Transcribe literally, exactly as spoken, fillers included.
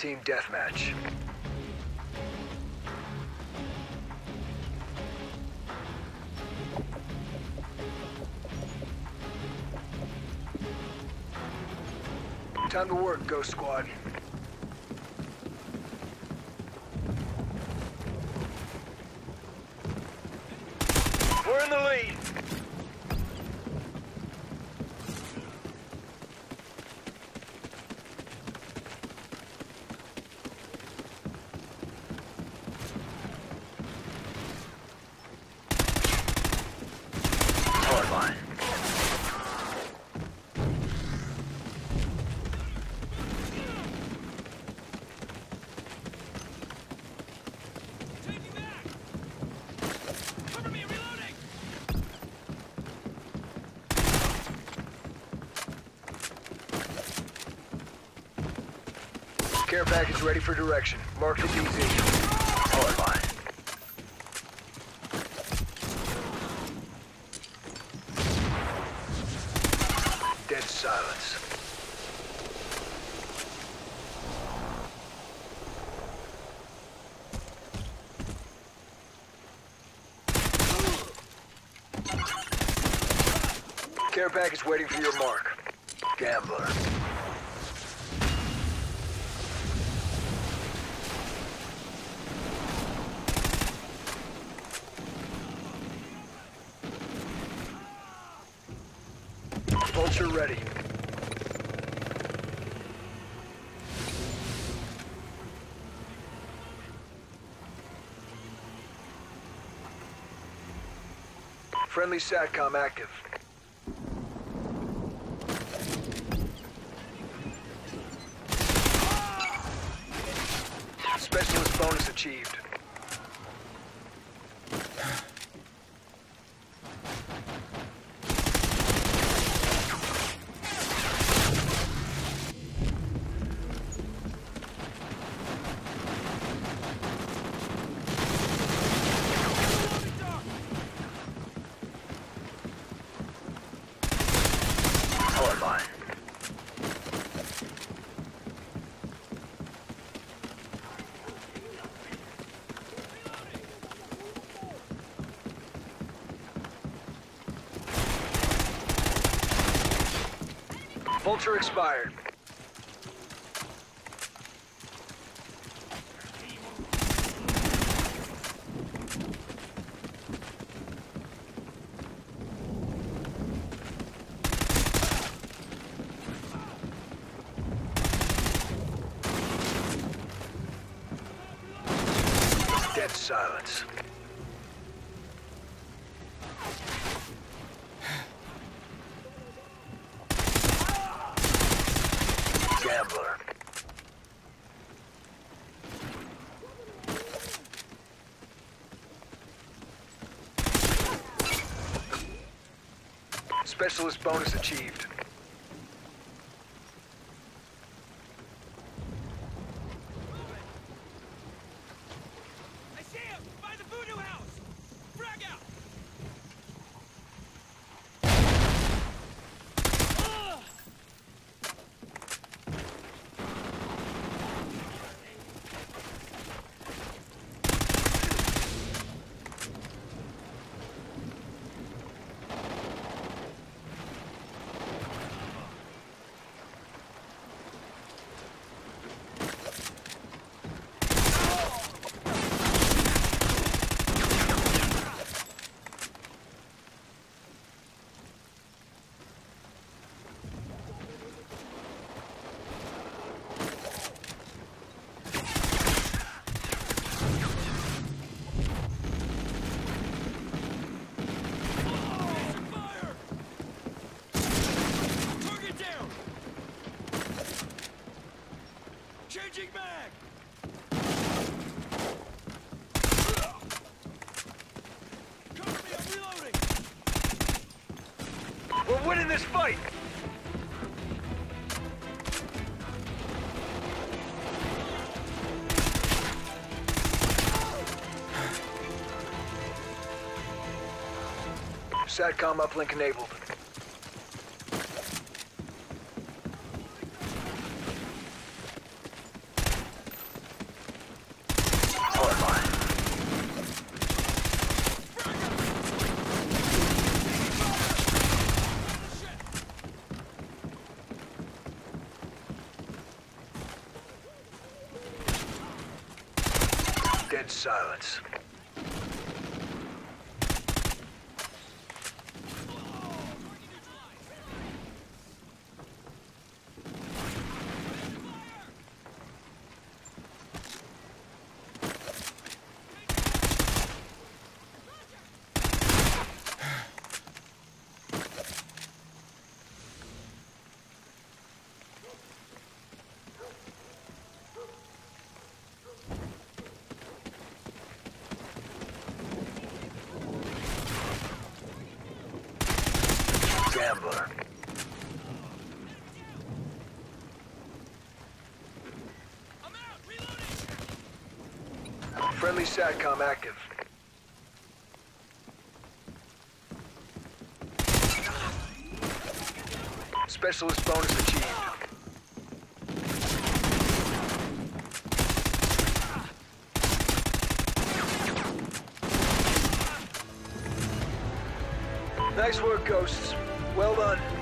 Team deathmatch. Time to work, Ghost Squad. We're in the lead. Hardline. Care package ready for direction. Mark the D Z. Hardline. Dead silence. Care package waiting for your mark. Gambler. Vulture ready. Friendly SATCOM active. Specialist bonus achieved. Hardline. Vulture expired. Dead silence. Gambler. Specialist bonus achieved. I see him! By the voodoo house! Frag out! Changing mag! Cover me, I'm reloading! We're winning this fight! SATCOM uplink enabled. silence. Gambler. I'm out! Reloading! Friendly SATCOM active. Specialist bonus achieved. Nice work, Ghosts. Well done.